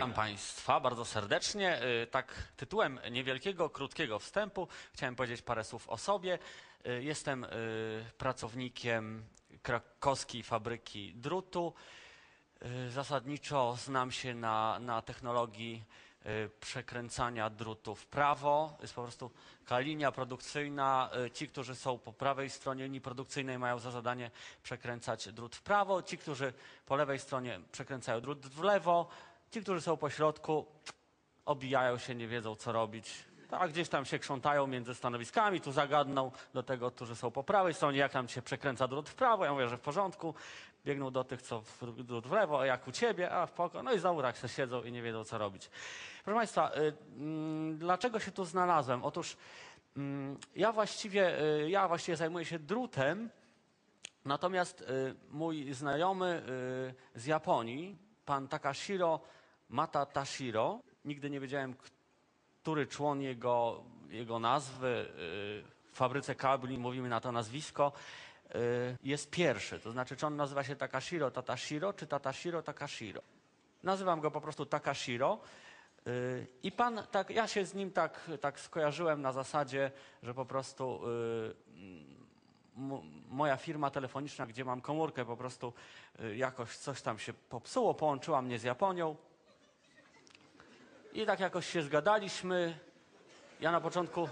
Witam Państwa bardzo serdecznie. Tak tytułem niewielkiego, krótkiego wstępu chciałem powiedzieć parę słów o sobie. Jestem pracownikiem krakowskiej fabryki drutu. Zasadniczo znam się na technologii przekręcania drutu w prawo. Jest po prostu taka linia produkcyjna. Ci, którzy są po prawej stronie linii produkcyjnej, mają za zadanie przekręcać drut w prawo. Ci, którzy po lewej stronie przekręcają drut w lewo. Ci, którzy są po środku, obijają się, nie wiedzą co robić. A gdzieś tam się krzątają między stanowiskami, tu zagadną do tego, którzy są po prawej stronie, jak tam się przekręca drut w prawo. Ja mówię, że w porządku. Biegną do tych, co drut w lewo, a jak u ciebie, a w poko. No i znowu tak się siedzą i nie wiedzą co robić. Proszę Państwa, dlaczego się tu znalazłem? Otóż ja właściwie zajmuję się drutem, natomiast mój znajomy z Japonii, pan Takashiro Matatashiro, nigdy nie wiedziałem, który człon jego nazwy, w fabryce kabli mówimy na to nazwisko, jest pierwszy. To znaczy, czy on nazywa się Takashiro Tatashiro, czy Tatashiro Takashiro. Nazywam go po prostu Takashiro. I pan, tak, ja się z nim tak skojarzyłem na zasadzie, że po prostu moja firma telefoniczna, gdzie mam komórkę, po prostu jakoś coś tam się popsuło, połączyła mnie z Japonią. I tak jakoś się zgadaliśmy. Ja na początku...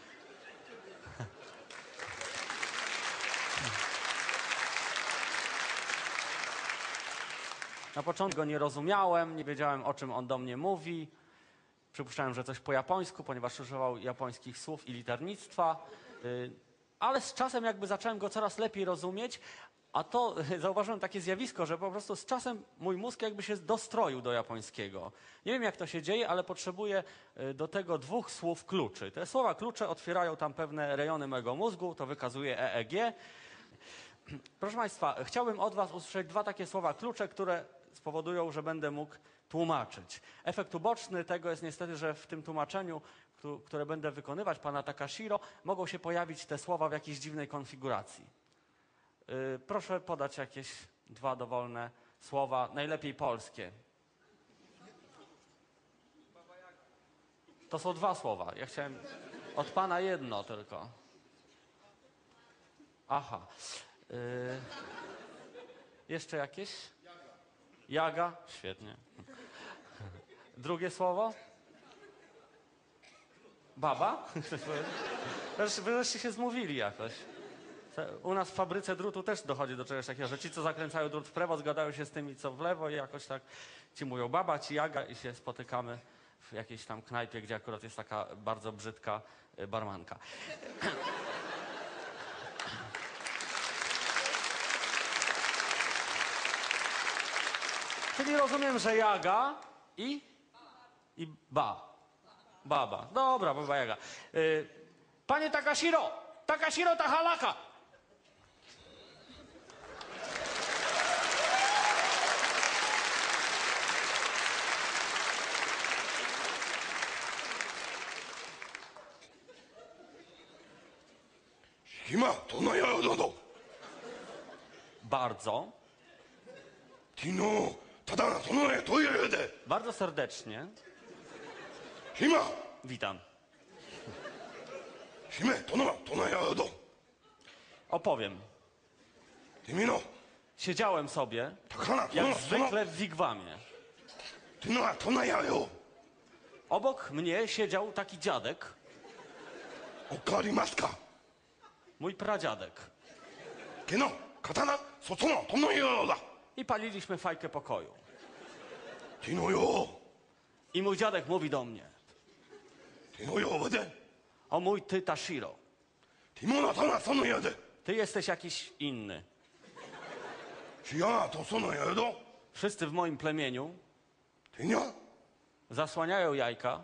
Na początku go nie rozumiałem, nie wiedziałem, o czym on do mnie mówi. Przypuszczałem, że coś po japońsku, ponieważ używał japońskich słów i liternictwa. Ale z czasem jakby zacząłem go coraz lepiej rozumieć, a to zauważyłem takie zjawisko, że po prostu z czasem mój mózg jakby się dostroił do japońskiego. Nie wiem, jak to się dzieje, ale potrzebuję do tego dwóch słów kluczy. Te słowa klucze otwierają tam pewne rejony mojego mózgu, to wykazuje EEG. Proszę Państwa, chciałbym od Was usłyszeć dwa takie słowa klucze, które spowodują, że będę mógł tłumaczyć. Efekt uboczny tego jest niestety, że w tym tłumaczeniu, które będę wykonywać, pana Takashiro, mogą się pojawić te słowa w jakiejś dziwnej konfiguracji. Proszę podać jakieś dwa dowolne słowa, najlepiej polskie. To są dwa słowa. Ja chciałem od pana jedno tylko. Aha. Jeszcze jakieś? Jaga? Świetnie. Drugie słowo? Baba? Wreszcie się zmówili jakoś. U nas w fabryce drutu też dochodzi do czegoś takiego, że ci, co zakręcają drut w prawo, zgadają się z tymi, co w lewo i jakoś tak ci mówią baba, ci jaga i się spotykamy w jakiejś tam knajpie, gdzie akurat jest taka bardzo brzydka barmanka. Czyli rozumiem, że jaga i baba. Dobra, baba jaga. Panie Takashiro! Takashiro Tahalaka! Hima, to na jadodo. Bardzo. Tino, tada, to na to jedę. Bardzo serdecznie. Hima, Witam. hime, to na jadodo. Opowiem. Timino, Siedziałem sobie, takana, jak zwykle w wigwamie. Tino, to na jajo. Obok mnie siedział taki dziadek, Okarimaska. mój pradziadek. Keno, katana, sotono, to na jadoda. I paliliśmy fajkę pokoju. Tino yo. I mój dziadek mówi do mnie: Tino yo, wede. o mój ty Tashiro, Timona, to na sono jadę. ty jesteś jakiś inny. Shia, to sono jado. Wszyscy w moim plemieniu Tinia, zasłaniają jajka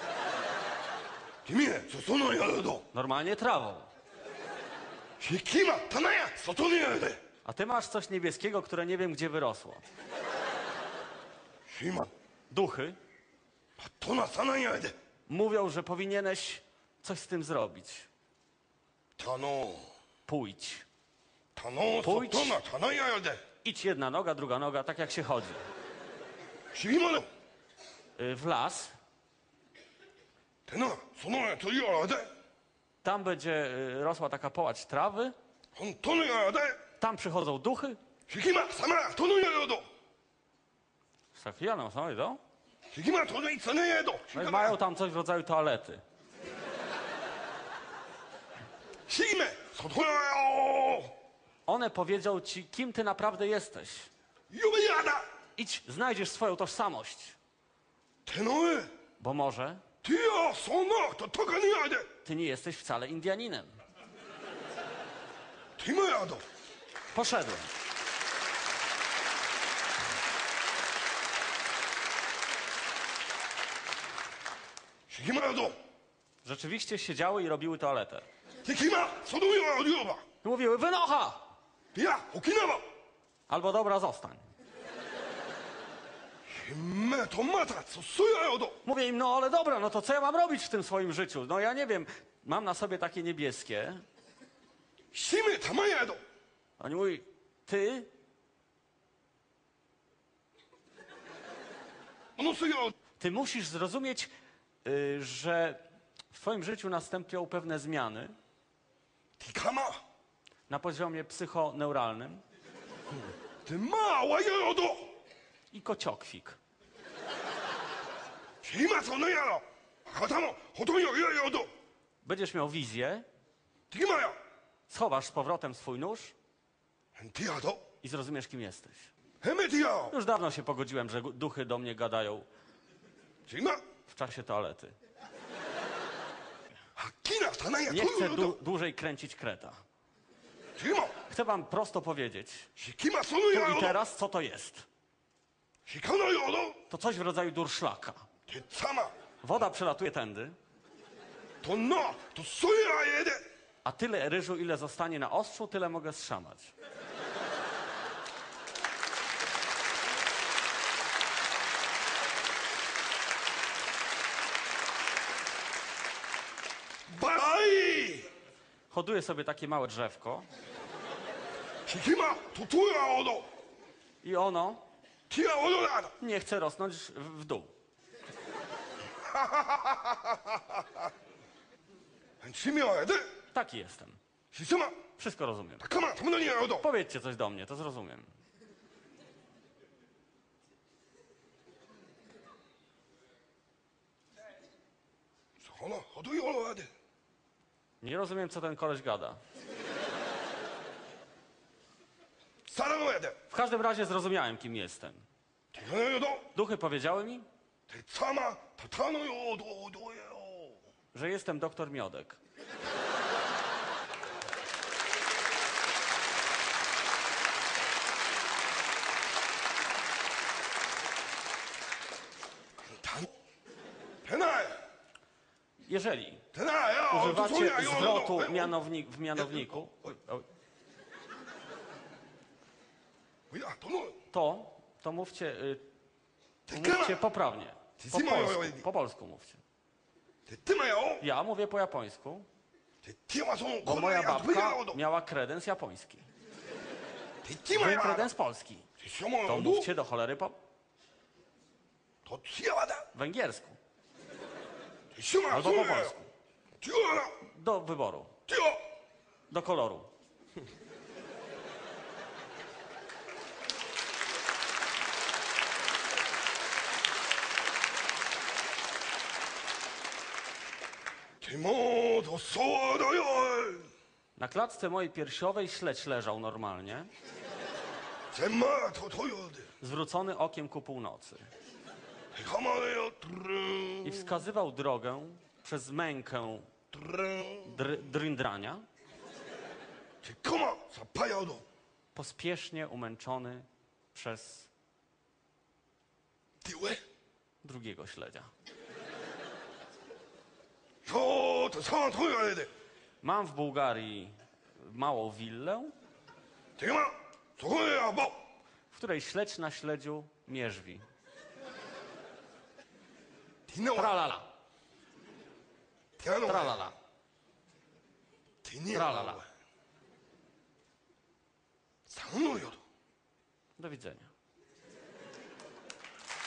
timie, co sono jado. normalnie trawą. Hikima, tanaya, sotono jadę. A ty masz coś niebieskiego, które nie wiem, gdzie wyrosło. Shima, Duchy to na sana jadę. mówią, że powinieneś coś z tym zrobić. Tano, Pójdź. Pójdź. Sotona, tana jadę. Idź jedna noga, druga noga, tak jak się chodzi. Shima, w las. てな、そのやついやで。 Tam będzie rosła taka połacz trawy. 本当のやで。 Tam przychodzą duchy. ひきま、さま、とのやよど。 Safianą są, idą. ひきま、とのいつねやど。 No i mają tam coś w rodzaju toalety. ひきめ、外やよ。 One powiedzą ci, kim ty naprawdę jesteś. よべやだ。 Idź, znajdziesz swoją tożsamość. てのえ。 Bo może てや、そんな、ととかにやで。 ty nie jesteś wcale Indianinem. てまやど。 Poszedłem. ひきまやど。 Rzeczywiście siedziały i robiły toaletę. ひきま、そのやよば。 I mówiły, wynocha! いや、沖縄。 Albo dobra, zostań. ひめとまた、そやよど。 Mówię im, no ale dobra, no to co ja mam robić w tym swoim życiu? No ja nie wiem, mam na sobie takie niebieskie. ひめたまやど。 Oni mówi, ty? このすよ。 Ty musisz zrozumieć, że w twoim życiu nastąpią pewne zmiany てかま。 na poziomie psychoneuralnym てまあわやよど。 i kociokwik. ひまそのやろ。博多も、ほとんよやよど。 Będziesz miał wizję, てきまや。 schowasz z powrotem swój nóż てやど。 i zrozumiesz, kim jesteś. へめてや。 Już dawno się pogodziłem, że duchy do mnie gadają てま。 w czasie toalety. はっきなたなやと Nie chcę よど。 dłużej kręcić kreta. てま。 Chcę wam prosto powiedzieć, ひきまその tu や i よど。 teraz, co to jest. ひかなよど。 To coś w rodzaju durszlaka. てさま。 Woda przelatuje tędy, とんな、とそやえで。 a tyle ryżu, ile zostanie na ostrzu, tyle mogę zszamać. Baj! Hoduję sobie takie małe drzewko ひきま、ととやおど。 i ono てやおどだだ。 nie chce rosnąć w dół. しみやえで。 Taki jestem. ひさま。 Wszystko rozumiem. たかま、たまのにやおど。 Powiedzcie coś do mnie, to zrozumiem. その、ほどよやで。 Nie rozumiem, co ten koleś gada. さらのやで。 W każdym razie zrozumiałem, kim jestem. てやなよど。 Duchy powiedziały mi, てさま、たたのよど、どやよ。 że jestem doktor Miodek. Jeżeli używacie zwrotu w mianowniku, to mówcie poprawnie. Po polsku mówcie. Ja mówię po japońsku, bo moja babka miała kredens japoński. Wy kredens polski. To mówcie do cholery po węgiersku. Albo po polsku. Do wyboru. Do koloru. Na klatce mojej piersiowej śledź leżał normalnie, zwrócony okiem ku północy. I wskazywał drogę przez mękę dryndrania, pospiesznie umęczony przez drugiego śledzia. Mam w Bułgarii małą willę, w której śledź na śledziu mierzwi. Tralala. Tralala. Tralala. Do widzenia.